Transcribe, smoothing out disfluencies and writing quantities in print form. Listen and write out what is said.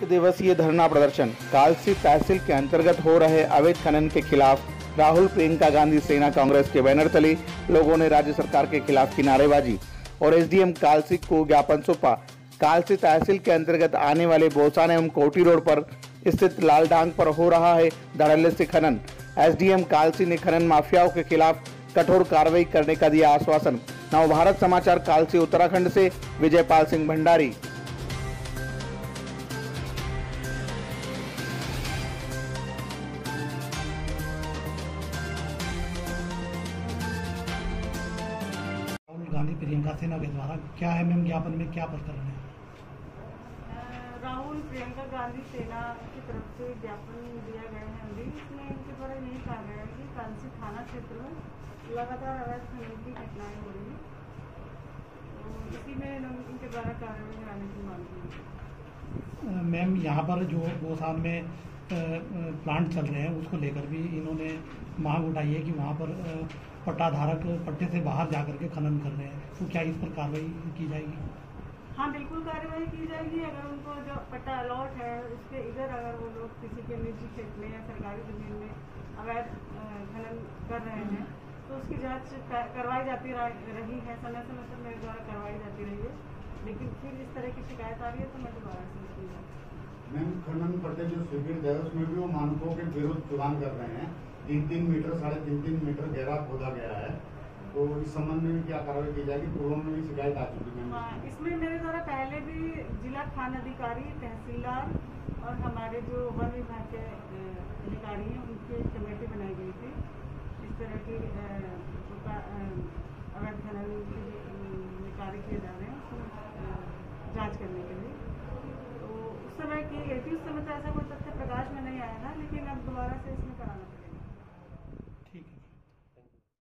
दिवसीय धरना प्रदर्शन। कालसी तहसील के अंतर्गत हो रहे अवैध खनन के खिलाफ राहुल प्रियंका गांधी सेना कांग्रेस के बैनर तले लोगों ने राज्य सरकार के खिलाफ की नारेबाजी और एसडीएम कालसी को ज्ञापन सौंपा। कालसी तहसील के अंतर्गत आने वाले बोसाना एवं कोटी रोड पर स्थित लालडांग पर हो रहा है धड़ल्ले से खनन। एसडीएम कालसी ने खनन माफियाओं के खिलाफ कठोर कार्रवाई करने का दिया आश्वासन। नवभारत समाचार कालसी उत्तराखंड से विजयपाल सिंह भंडारी। राहुल गांधी प्रियंका सेना के द्वारा क्या है मैम, ज्ञापन में क्या प्रकरण है? राहुल प्रियंका गांधी सेना की तरफ से ज्ञापन दिया गया है अभी। इसमें इनके द्वारा यही कहा गया है कि कालसी थाना क्षेत्र में लगातार अवैध खनन की घटनाएं हो रही हैं, तो इसी में इनके द्वारा कार्रवाई कराने की मांग की। मैम, यहाँ पर जो बोसान में प्लांट चल रहे हैं उसको लेकर भी इन्होंने मांग उठाई है कि वहाँ पर पट्टाधारक पट्टे से बाहर जाकर के खनन कर रहे हैं, तो क्या इस पर कार्रवाई की जाएगी? हाँ, बिल्कुल कार्रवाई की जाएगी। अगर उनको जो पट्टा अलॉट है उसके इधर अगर वो लोग किसी के निजी क्षेत्र में या सरकारी जमीन में अवैध खनन कर रहे हैं तो उसकी जांच करवाई जाती रही है, समय समय पर मेरे द्वारा करवाई जाती रही है, लेकिन फिर इस तरह की शिकायत आ रही है तो मैं दोबारा से उसकी जांच। मैम, खनन पट्टे जो स्वीकृत है उसमें भी वो मानकों के विरुद्ध चुनाव कर रहे हैं। 3-3 मीटर 3.5 मीटर गहरा खोदा गया है, तो इस संबंध में क्या कार्रवाई की जाएगी? पूर्व में भी शिकायत आ चुकी है। हाँ, इसमें मेरे द्वारा पहले भी जिला खान अधिकारी, तहसीलदार और हमारे जो वन विभाग के अधिकारी हैं उनकी कमेटी बनाई गई थी इस तरह की अवैध खनन के कार्य किए जा रहे हैं उसमें जाँच करने के लिए। तो उस समय की गई थी, उस समय तो ऐसा कुछ